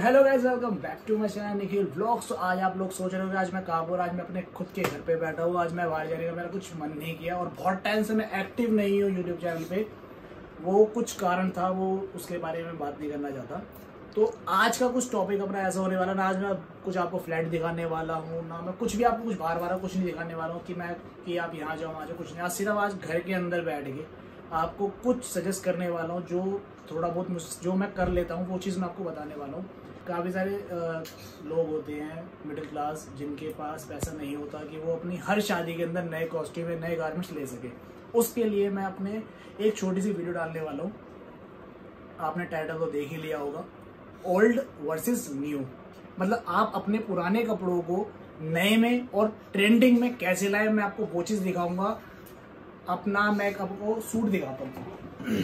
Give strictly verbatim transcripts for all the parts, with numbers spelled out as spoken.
Hello guys, welcome back to my channel Nikhil vlogs. तो आज आप लोग सोच रहे हो कि आज मैं कहाँ पर, आज मैं अपने खुद के घर पे बैठा हूँ। आज मैं बाहर जाने का मेरा कुछ मन नहीं किया और बहुत टाइम से मैं एक्टिव नहीं हूँ यूट्यूब चैनल पे। वो कुछ कारण था, वो उसके बारे में बात नहीं करना चाहता। तो आज का कुछ टॉपिक अपना ऐसा होने वाला ना, आज मैं कुछ आपको फ्लैट दिखाने वाला हूँ ना, मैं कुछ भी आपको कुछ बार बार कुछ नहीं दिखाने वाला हूँ कि मैं कि आप यहाँ जाओ वहाँ जाओ, कुछ नहीं। आज सिर्फ आज घर के अंदर बैठ के आपको कुछ सजेस्ट करने वाला हूँ, जो थोड़ा बहुत जो मैं कर लेता हूँ वो चीज़ मैं आपको बताने वाला हूँ। काफ़ी सारे लोग होते हैं मिडिल क्लास, जिनके पास पैसा नहीं होता कि वो अपनी हर शादी के अंदर नए कॉस्ट्यूम नए गारमेंट्स ले सके। उसके लिए मैं अपने एक छोटी सी वीडियो डालने वाला हूँ। आपने टाइटल तो देख ही लिया होगा, ओल्ड वर्सेस न्यू। मतलब आप अपने पुराने कपड़ों को नए में और ट्रेंडिंग में कैसे लाए, मैं आपको वो चीज़ दिखाऊंगा। अपना मैं आपको सूट दिखाता हूँ।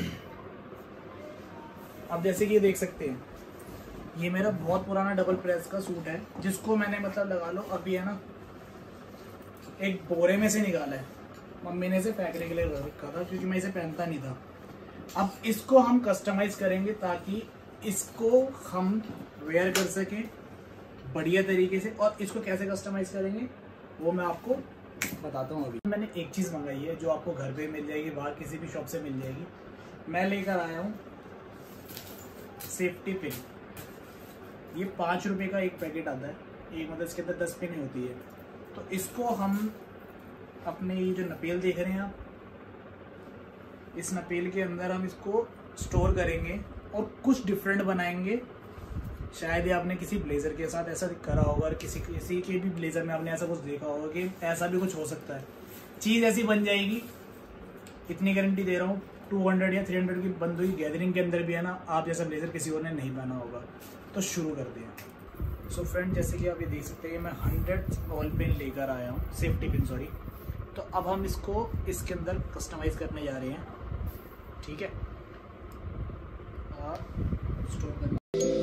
अब जैसे कि ये देख सकते हैं, ये मेरा बहुत पुराना डबल प्रेस का सूट है, जिसको मैंने मतलब लगा लो अभी है ना एक बोरे में से निकाला है। मम्मी ने इसे फेंकने के लिए रखा था क्योंकि मैं इसे पहनता नहीं था। अब इसको हम कस्टमाइज करेंगे ताकि इसको हम वेयर कर सकें बढ़िया तरीके से। और इसको कैसे कस्टमाइज करेंगे वो मैं आपको बताता हूँ। अभी मैंने एक चीज़ मंगाई है जो आपको घर पे मिल जाएगी, बाहर किसी भी शॉप से मिल जाएगी। मैं लेकर आया हूँ सेफ्टी पिन। ये पाँच रुपए का एक पैकेट आता है, एक मतलब इसके अंदर दस पिन होती है। तो इसको हम अपने ये जो नपेल देख रहे हैं आप, इस नपेल के अंदर हम इसको स्टोर करेंगे और कुछ डिफरेंट बनाएंगे। शायद ही आपने किसी ब्लेजर के साथ ऐसा करा होगा और किसी किसी के भी ब्लेजर में आपने ऐसा कुछ देखा होगा कि ऐसा भी कुछ हो सकता है। चीज़ ऐसी बन जाएगी, इतनी गारंटी दे रहा हूँ। टू हंड्रेड या थ्री हंड्रेड की बंदों की गैदरिंग के अंदर भी है ना, आप जैसा ब्लेजर किसी और ने नहीं पहना होगा। तो शुरू करते हैं। सो फ्रेंड, जैसे कि आप ये देख सकते हैं, मैं हंड्रेड बॉल पेन लेकर आया हूँ, सेफ्टी पिन सॉरी। तो अब हम इसको इसके अंदर कस्टमाइज करने जा रहे हैं, ठीक है। और स्टोर करना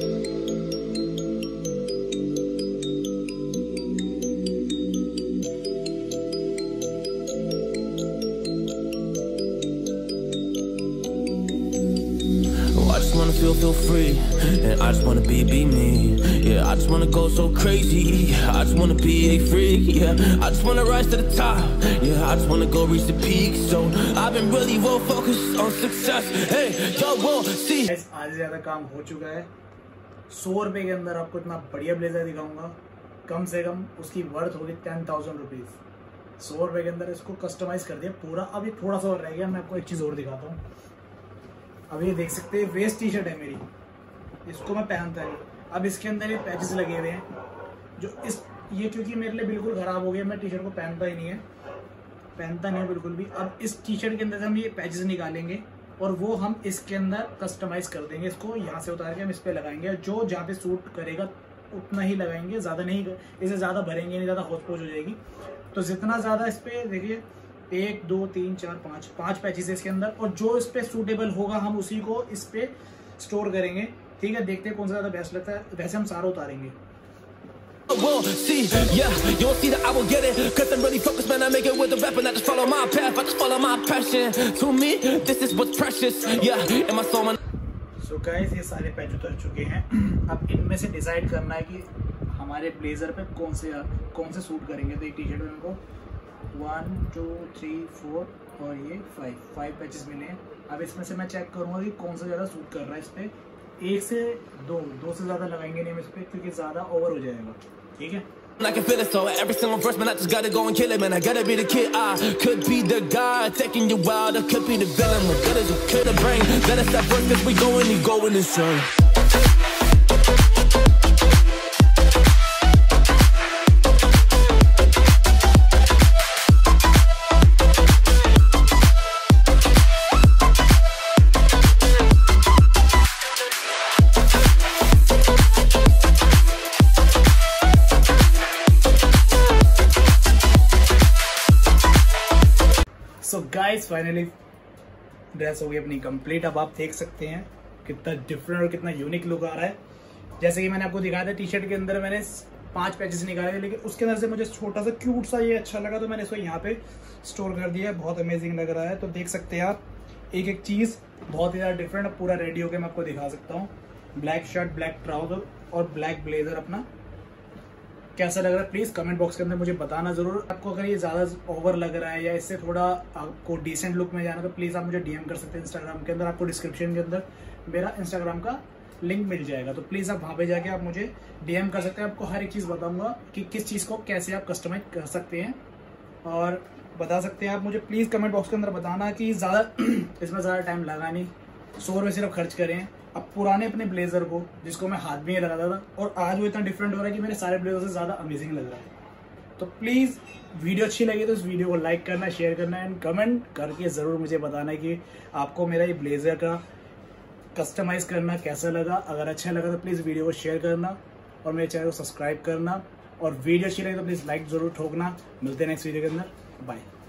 Feel feel free, and I just wanna be be me. Yeah, I just wanna go so crazy. I just wanna be a freak. Yeah, I just wanna rise to the top. Yeah, I just wanna go reach the peak. So I've been really well focused on success. Hey, y'all will see. आज ज्यादा काम हो चुका है। सौ रुपए के अंदर आपको इतना बढ़िया ब्लेजर दिखाऊंगा। कम से कम उसकी वर्थ होगी टेन थाउजेंड रुपीज। सौ रुपए के अंदर इसको कस्टमाइज कर दिया पूरा। अब ये थोड़ा सा और रह गया, मैं आपको एक चीज और दिखाता हूँ। अब ये देख सकते हैं, वेस्ट टी शर्ट है मेरी, इसको मैं पहनता है। अब इसके अंदर ये पैचेस लगे हुए हैं जो इस ये क्योंकि मेरे लिए बिल्कुल ख़राब हो गया, मैं टी शर्ट को पहनता ही नहीं है पहनता नहीं है बिल्कुल भी। अब इस टी शर्ट के अंदर से हम ये पैचेस निकालेंगे और वो हम इसके अंदर कस्टमाइज कर देंगे। इसको यहाँ से उतार के हम इस पर लगाएंगे, जो जहाँ पे सूट करेगा उतना ही लगाएंगे, ज़्यादा नहीं, इसे ज़्यादा भरेंगे नहीं, ज़्यादा होच पोच हो जाएगी। तो जितना ज़्यादा इस पर देखिए, एक दो तीन चार पाँच पाँच पैचेस है इसके अंदर, और जो इस पे सूटेबल होगा हम उसी को इस पे स्टोर करेंगे, ठीक है। देखते हैं कौन सा ज़्यादा बेस्ट लगता है। वैसे हम सारा उतारेंगे। We'll see, yeah, you'll see that I will get it. Cause I'm really focused, man, I make it with the rap and I just follow my path, I just follow my passion. To me, this is what's precious, yeah, in my soul, man. So guys, ये सारे patch उतर चुके हैं। अब इनमें से decide करना है कि हमारे ब्लेजर पे कौन से कौन से सूट करेंगे। तो एक टी शर्ट में हमको वन टू थ्री फोर और ये फाइव फाइव पैचेस मिले हैं। अब इसमें से मैं चेक करूँगा कि कौन सा ज़्यादा सूट कर रहा है इस पर। एक से दो दो से ज़्यादा लगाएंगे नहीं हम इस पर, क्योंकि ज़्यादा ओवर हो जाएगा, ठीक है। I can feel it, so every single verse, man, I just gotta go and kill it, man. I gotta be the kid. I could be the guy taking you wild. I could be the villain. What good is it? Kill the brain. Let us stop first, cause we going and going insane. So guys, finally dress हो गई अपनी complete. अब आप देख सकते हैं कितना different और कितना यूनिक लुक आ रहा है। जैसे कि मैंने आपको दिखाया था, टी शर्ट के अंदर मैंने पांच पैचेस निकाले थे, लेकिन उसके अंदर से मुझे छोटा सा क्यूट सा ये अच्छा लगा, तो मैंने इसको यहाँ पे स्टोर कर दिया। बहुत अमेजिंग लग रहा है। तो देख सकते हैं आप, एक एक चीज़ बहुत ही ज़्यादा डिफरेंट। अब पूरा रेडी होकर मैं आपको दिखा सकता हूँ। ब्लैक शर्ट, ब्लैक ट्राउजर और ब्लैक ब्लेजर अपना। कैसा लग रहा है प्लीज कमेंट बॉक्स के अंदर मुझे बताना जरूर। आपको अगर ये ज्यादा ओवर लग रहा है या इससे थोड़ा आपको डिसेंट लुक में जाना तो प्लीज आप मुझे डीएम कर सकते हैं इंस्टाग्राम के अंदर। आपको डिस्क्रिप्शन के अंदर मेरा इंस्टाग्राम का लिंक मिल जाएगा, तो प्लीज आप वहां पे जाके आप मुझे डीएम कर सकते हैं। आपको हर एक चीज बताऊंगा कि किस चीज को कैसे आप कस्टमाइज कर सकते हैं और बता सकते हैं आप मुझे। प्लीज कमेंट बॉक्स के अंदर बताना कि ज्यादा इसमें ज्यादा टाइम लगा नहीं, सौ रुपये सिर्फ खर्च करें। अब पुराने अपने ब्लेजर को जिसको मैं हाथ भी नहीं लगाता था और आज वो इतना डिफरेंट हो रहा है कि मेरे सारे ब्लेजर से ज्यादा अमेजिंग लग रहा है। तो प्लीज वीडियो अच्छी लगी तो इस वीडियो को लाइक करना, शेयर करना एंड कमेंट करके जरूर मुझे बताना कि आपको मेरा ये ब्लेजर का कस्टमाइज करना कैसा लगा। अगर अच्छा लगा तो प्लीज वीडियो को शेयर करना और मेरे चैनल को सब्सक्राइब करना और वीडियो अच्छी लगी तो प्लीज लाइक जरूर ठोकना। मिलते हैं नेक्स्ट वीडियो के अंदर, बाय।